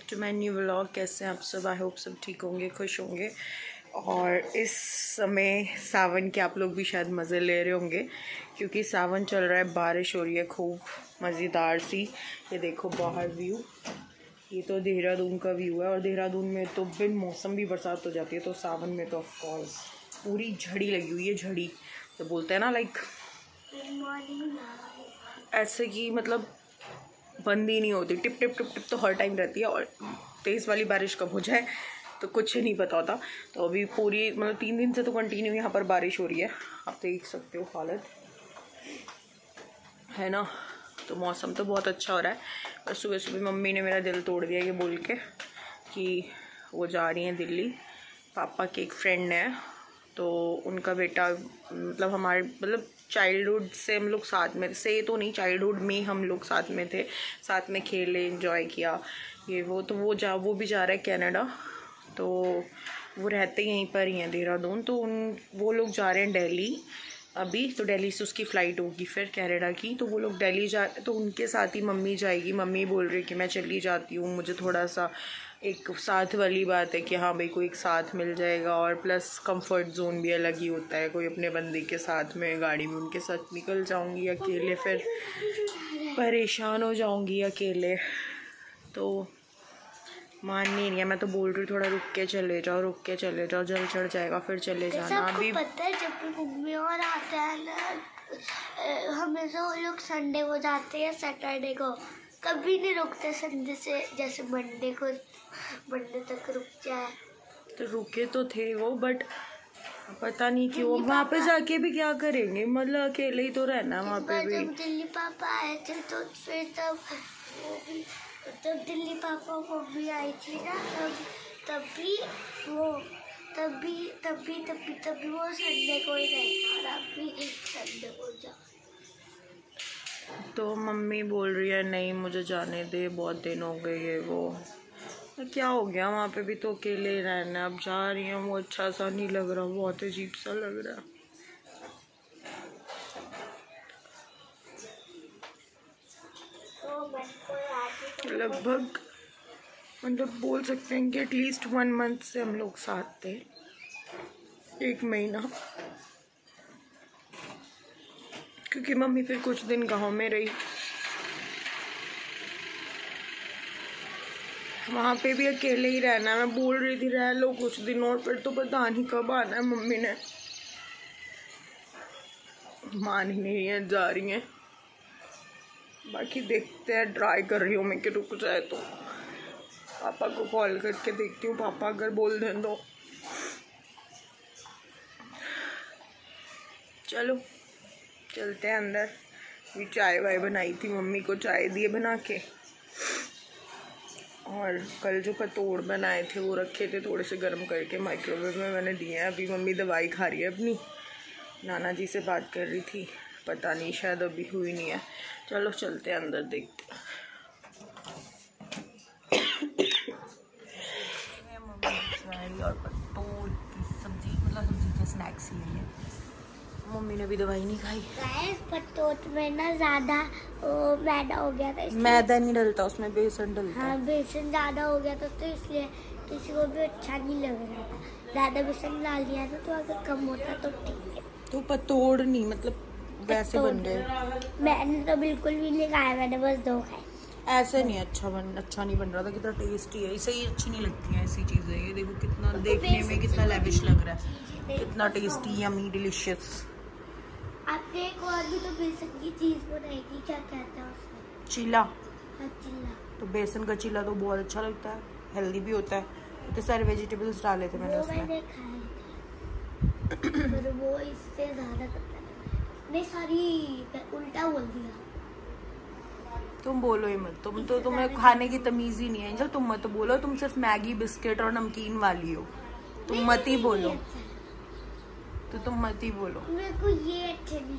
To my new vlog. कैसे हैं आप सब? आई होप सब ठीक होंगे, खुश होंगे। और इस समय सावन के आप लोग भी शायद मज़े ले रहे होंगे क्योंकि सावन चल रहा है, बारिश हो रही है खूब मज़ेदार सी। ये देखो बाहर व्यू, ये तो देहरादून का व्यू है। और देहरादून में तो बिन मौसम भी बरसात हो जाती है, तो सावन में तो ऑफकोर्स पूरी झड़ी लगी हुई है। झड़ी तो बोलते हैं ना, लाइक ऐसे कि मतलब बंद ही नहीं होती, टिप टिप टिप टिप तो हर टाइम रहती है। और तेज़ वाली बारिश कब हो जाए तो कुछ नहीं पता होता। तो अभी पूरी मतलब 3 दिन से तो कंटिन्यू यहाँ पर बारिश हो रही है, आप देख सकते हो हालत है ना। तो मौसम तो बहुत अच्छा हो रहा है। और सुबह सुबह मम्मी ने मेरा दिल तोड़ दिया ये बोल के कि वो जा रही हैं दिल्ली। पापा के एक फ्रेंड है, तो उनका बेटा मतलब हमारे मतलब चाइल्डहुड से हम लोग साथ में से तो नहीं, चाइल्डहुड में हम लोग साथ में थे, साथ में खेले, एंजॉय किया ये वो। तो वो भी जा रहा है कनाडा। तो वो रहते यहीं पर ही हैं देहरादून। तो वो लोग जा रहे हैं दिल्ली अभी। तो दिल्ली से उसकी फ़्लाइट होगी फिर कनाडा की। तो वो लोग दिल्ली तो उनके साथ ही मम्मी जाएगी। मम्मी बोल रही है कि मैं चली जाती हूँ, मुझे थोड़ा सा एक साथ वाली बात है कि हाँ भाई कोई एक साथ मिल जाएगा। और प्लस कंफर्ट जोन भी अलग ही होता है, कोई अपने बंदे के साथ में गाड़ी में उनके साथ निकल जाऊँगी, अकेले फिर परेशान हो जाऊँगी अकेले। तो मान नहीं रही है। मैं तो बोल रही हूँ थोड़ा रुक के चले जाओ, जल चढ़ जाएगा फिर चले जाना। अभी पता है जब भी मम्मी और आता है ना, हमेशा वो लोग संडे को जाते हैं, सैटरडे को कभी नहीं रुकते। संडे से जैसे मंडे तक रुक जाए। तो रुके तो थे वो, बट पता नहीं क्यों वहाँ पे जाके भी क्या करेंगे, मतलब अकेले ही तो रहना वहाँ पे भी। जब दिल्ली पापा आए थे तो फिर तब दिल्ली पापा को भी आई थी ना, तभी वो संडे को ही रहता। और अब भी एक संडे को जा। तो मम्मी बोल रही है नहीं मुझे जाने दे, बहुत दिन हो गए ये वो। तो क्या हो गया, वहाँ पे भी तो अकेले रहना है। अब जा रही हैं, वो अच्छा सा नहीं लग रहा, बहुत अजीब सा लग रहा है। लगभग मतलब बोल सकते हैं कि एटलीस्ट 1 मंथ से हम लोग साथ थे, 1 महीना। क्योंकि मम्मी फिर कुछ दिन गांव में रही, वहाँ पे भी अकेले ही रहना है। मैं बोल रही थी रह लो कुछ दिन और, फिर तो पता नहीं कब आना है। मम्मी ने मान ही नहीं है, जा रही हैं। बाकी देखते हैं, ट्राई कर रही हूँ मैं कि रुक जाए तो। पापा को कॉल करके देखती हूँ, पापा अगर बोल दें तो। चलो चलते हैं अंदर। भी चाय वाय बनाई थी, मम्मी को चाय दिए बना के। और कल जो पतोड़ बनाए थे वो रखे थे, थोड़े से गर्म करके माइक्रोवेव में मैंने दिए हैं। अभी मम्मी दवाई खा रही है अपनी, नाना जी से बात कर रही थी, पता नहीं शायद अभी हुई नहीं है। चलो चलते हैं अंदर, देखते हैं। मम्मी और पतोड़ की सब्जी, मतलब सब्जी के स्नैक्स ही है। मम्मी ने भी दवाई नहीं खाई। पतोड़ में ना ज़्यादा मैदा हो गया था। मैदा नहीं डलता उसमें, बेसन डलता। हाँ, बेसन ज़्यादा हो गया था, तो इसलिए किसी को भी अच्छा नहीं लग रहा था। ज़्यादा बेसन डाल दिया था, तो अगर कम होता तो ठीक है। तो पतोड़ नहीं मतलब वैसे बन गए। मैंने तो बिल्कुल भी नहीं खाया, मैंने बस 2 खाए। ऐसे नहीं अच्छा नहीं बन रहा था। कितना टेस्टी है, इसे ही अच्छी नहीं लगती हैं ऐसी चीज़ें। ये देखो कितना देखने में कितना लेविश लग रहा है, कितना टेस्टी, यमी, डिलीशियस। आपने एक और भी तो बेसन की चीज़ बनाएगी, क्या कहते हैं उसको? चीला। हाँ, चीला। तो बेसन का चीला तो बहुत अच्छा लगता है, हेल्दी भी होता है। तो सारे वेजिटेबल्स डाले थे मैंने उसमें। मैंने खाए थे पर वो इससे ज़्यादा पता नहीं, सॉरी उल्टा बोल दिया। तुम बोलो ही मत, तुम्हें खाने की तमीज ही नहीं है एंजल। तुम मत बोलो, तुम सिर्फ मैगी बिस्किट और नमकीन वाली हो। तुम मत ही बोलो, तो तुम मत ही बोलो। मेरे को ये अच्छे नहीं।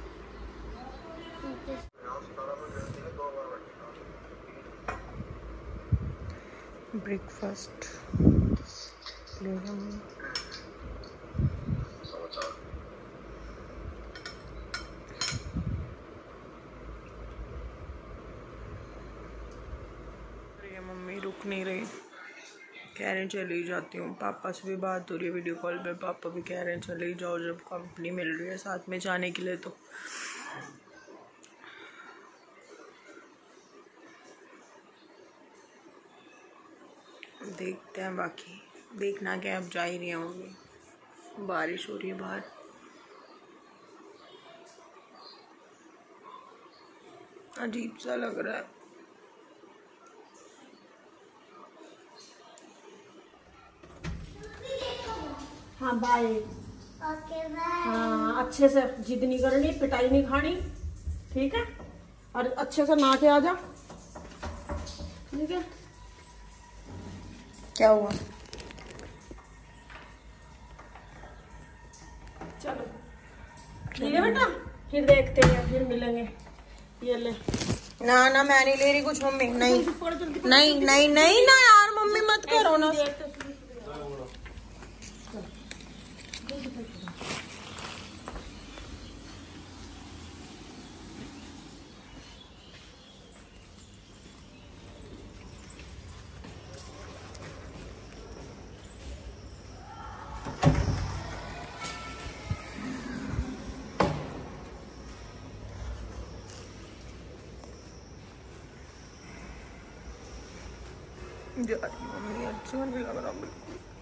ब्रेकफास्ट नहीं रही, कह रहे हैं चली जाती हूँ। पापा से भी बात हो रही है वीडियो कॉल पे, पापा भी कह रहे हैं चले जाओ जब कंपनी मिल रही है साथ में जाने के लिए। तो देखते हैं, बाकी देखना क्या, अब जा ही रही होंगी। बारिश हो रही है बाहर, अजीब सा लग रहा है। हाँ बाय। Okay bye. हाँ अच्छे से जिद नहीं करनी, पिटाई नहीं खानी, ठीक है? और अच्छे से नहा के आ जा, ठीक है? क्या हुआ? चलो ठीक है बेटा, फिर देखते हैं, फिर मिलेंगे। ये ले। ना ना मैं नहीं ले रही कुछ मम्मी, नहीं नहीं नहीं नहीं ना यार मम्मी मत करो ना। जा रही मम्मी, अच्छा नहीं लग रहा बिल्कुल।